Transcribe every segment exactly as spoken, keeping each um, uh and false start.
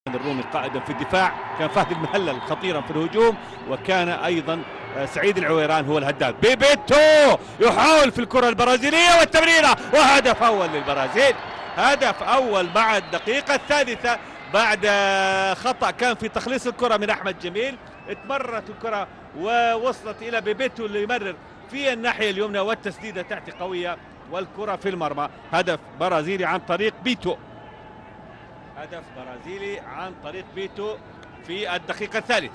الرومي قائدا في الدفاع، كان فهد المهلل خطيرا في الهجوم، وكان ايضا سعيد العويران هو الهداف. بيبيتو يحاول في الكرة البرازيلية والتمريرة، وهدف اول للبرازيل، هدف اول مع الدقيقة الثالثة بعد خطأ كان في تخليص الكرة من احمد جميل. اتمرت الكرة ووصلت الى بيبيتو اللي يمرر في الناحية اليمنى، والتسديدة تأتي قوية والكرة في المرمى. هدف برازيلي عن طريق بيتو، هدف برازيلي عن طريق بيتو في الدقيقة الثالثة،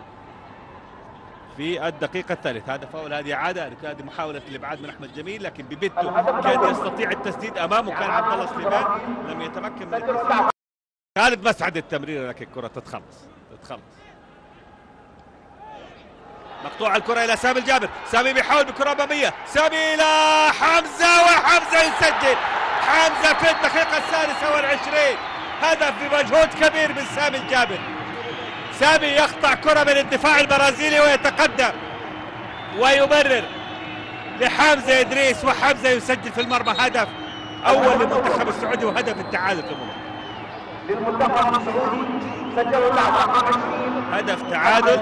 في الدقيقة الثالثة. هدف فاول، هذه عادة، هذه محاولة الإبعاد من أحمد جميل، لكن بيبيتو كان يستطيع التسديد أمامه، كان عبد الله سليمان لم يتمكن من التسديد. خالد مسعد التمرير، لكن الكرة تتخلص تتخلص مقطوعة الكرة إلى سامي الجابر، سامي بيحاول بكرة أمامية، سامي إلى حمزة وحمزة يسجل، حمزة في الدقيقة السادسة والعشرين، هدف بمجهود كبير من سامي الجابر. سامي يقطع كرة من الدفاع البرازيلي ويتقدم ويمرر لحمزة إدريس، وحمزة يسجل في المرمى. هدف أول للمنتخب السعودي وهدف التعادل في المباراة. للمنتخب السعودي سجلوا اللعبة هدف تعادل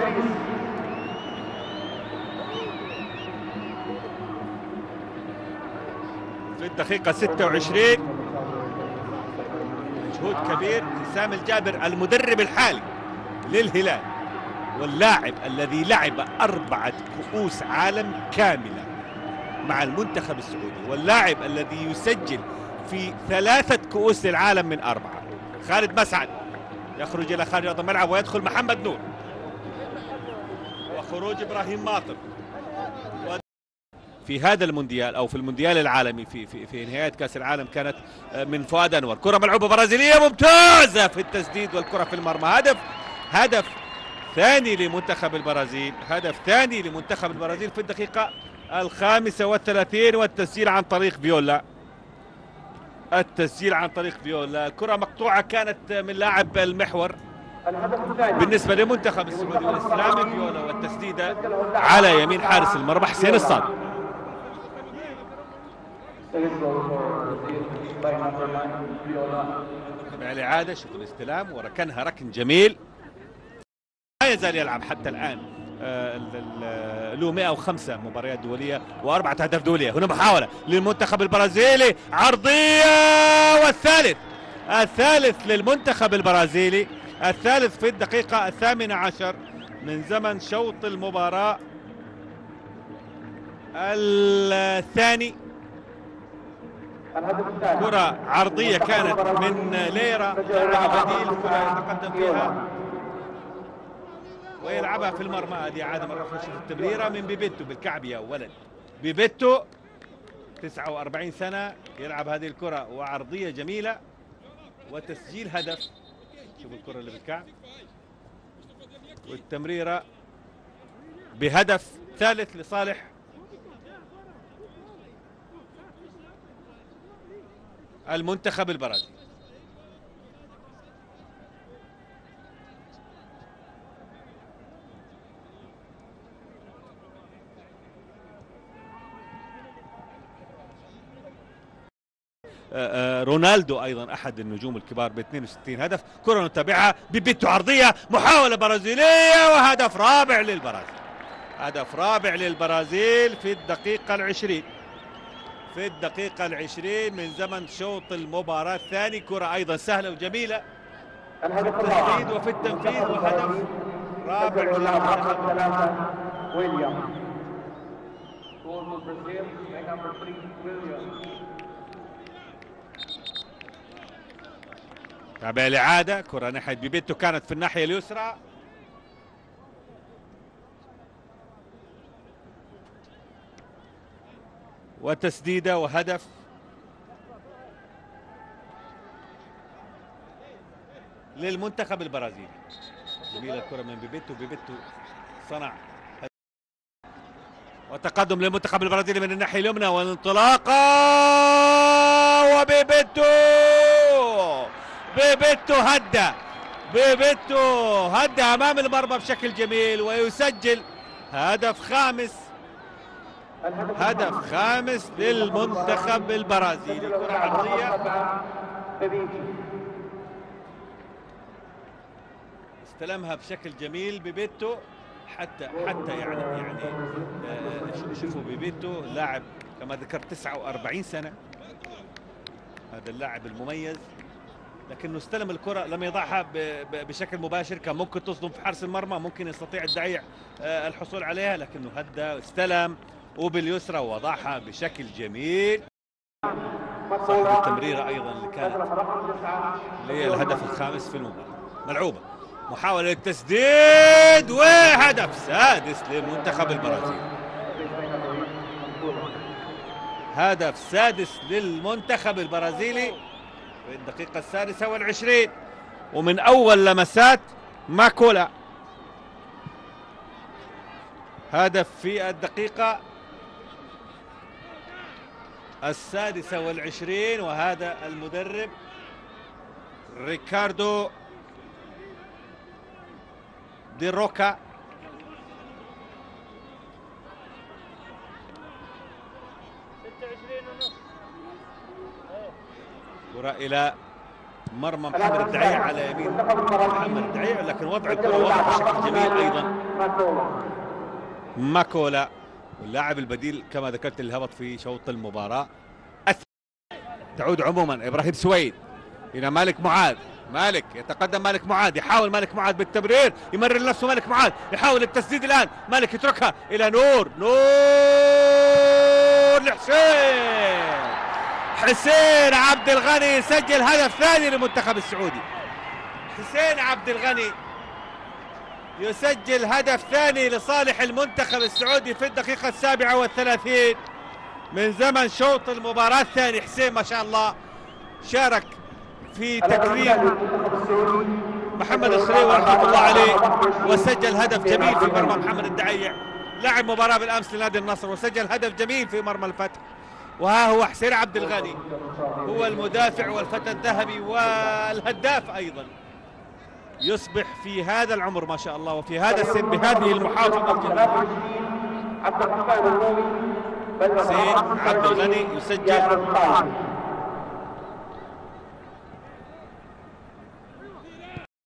في الدقيقة ستة وعشرين. مجهود كبير من سامي الجابر المدرب الحالي للهلال، واللاعب الذي لعب أربعة كؤوس عالم كاملة مع المنتخب السعودي، واللاعب الذي يسجل في ثلاثة كؤوس للعالم من أربعة. خالد مسعد يخرج إلى خارج أرض الملعب ويدخل محمد نور، وخروج إبراهيم ماطر. في هذا المونديال او في المونديال العالمي في في في نهايه كاس العالم كانت من فؤاد انور. كره ملعوبه برازيليه ممتازه في التسديد والكره في المرمى. هدف هدف ثاني لمنتخب البرازيل، هدف ثاني لمنتخب البرازيل في الدقيقه الخامسه والثلاثين، والتسجيل عن طريق فيولا، التسجيل عن طريق فيولا. الكره مقطوعه كانت من لاعب المحور بالنسبه لمنتخب السعودي والاسلامي فيولا، والتسديده على يمين حارس المرمى حسين الصادق. الإعادة، شوف الاستلام وركنها ركن جميل. لا يزال يلعب حتى الآن، له مئة وخمسة مباريات دولية وأربعة أهداف دولية. هنا محاولة للمنتخب البرازيلي، عرضية، والثالث الثالث للمنتخب البرازيلي، الثالث في الدقيقة الثامنة عشر من زمن شوط المباراة الثاني. كرة عرضية كانت من ليرا بديل، كرة يتقدم فيها ويلعبها في المرمى. هذه عادة مرة نشوف التمريرة من بيبيتو بالكعب يا ولد. بيبيتو تسعة وأربعين سنة يلعب هذه الكرة، وعرضية جميلة وتسجيل هدف. شوف الكرة اللي بالكعب والتمريرة بهدف ثالث لصالح المنتخب البرازيلي. رونالدو ايضا احد النجوم الكبار ب اثنين وستين هدف. كرة نتابعها، بيبيتو عرضية، محاولة برازيلية، وهدف رابع للبرازيل، هدف رابع للبرازيل في الدقيقة العشرين، في الدقيقة العشرين من زمن شوط المباراة الثاني. كرة أيضا سهلة وجميلة في التسديد وفي التنفيذ، وهدف رابع للمنتخب. تابع الإعادة، كرة ناحية بيبيتو كانت في الناحية اليسرى، وتسديدة وهدف للمنتخب البرازيلي. جميلة الكرة من بيبيتو، بيبيتو صنع وتقدم للمنتخب البرازيلي من الناحية اليمنى، والانطلاقة، وبيبيتو بيبيتو هدى بيبيتو هدى أمام المرمى بشكل جميل، ويسجل هدف خامس، هدف خامس للمنتخب البرازيلي. كرة عرضية استلمها بشكل جميل بيبيتو، حتى حتى يعني يعني آه شوفوا بيبيتو لاعب كما ذكرت تسعة وأربعين سنة، هذا اللاعب المميز، لكنه استلم الكرة لم يضعها بشكل مباشر، كان ممكن تصدم في حارس المرمى، ممكن يستطيع الدعيع آه الحصول عليها، لكنه هدى استلم وباليسرى ووضعها بشكل جميل. صاحب التمريرة أيضا اللي كانت اللي هي الهدف الخامس في المباراة. ملعوبة، محاولة للتسديد وهدف سادس للمنتخب البرازيلي. هدف سادس للمنتخب البرازيلي في الدقيقة السادسة والعشرين، ومن أول لمسات ماكولا. هدف في الدقيقة السادسة والعشرين، وهذا المدرب ريكاردو دي روكا. كرة إلى مرمى محمد الدعيع على يمين محمد الدعيع، لكن وضع الكرة واضح بشكل جميل أيضا. ماكولا واللاعب البديل كما ذكرت اللي هبط في شوط المباراة. تعود عموما إبراهيم سويد إلى مالك معاذ. مالك يتقدم، مالك معاذ يحاول، مالك معاذ بالتمرير يمرر لنفسه، مالك معاذ يحاول التسديد الآن، مالك يتركها إلى نور، نور لحسين. حسين عبد الغني يسجل هدف ثاني للمنتخب السعودي. حسين عبد الغني يسجل هدف ثاني لصالح المنتخب السعودي في الدقيقة السابعة والثلاثين من زمن شوط المباراة الثاني. حسين ما شاء الله شارك في تكريم محمد الخليوي رحمة الله عليه، وسجل هدف جميل في مرمى محمد الدعيع، لعب مباراة بالأمس لنادي النصر وسجل هدف جميل في مرمى الفتح. وها هو حسين عبد الغني هو المدافع والفتى الذهبي والهداف أيضا، يصبح في هذا العمر ما شاء الله وفي هذا السن بهذه المحافظة الجميلة. حسين عبد الغني يسجل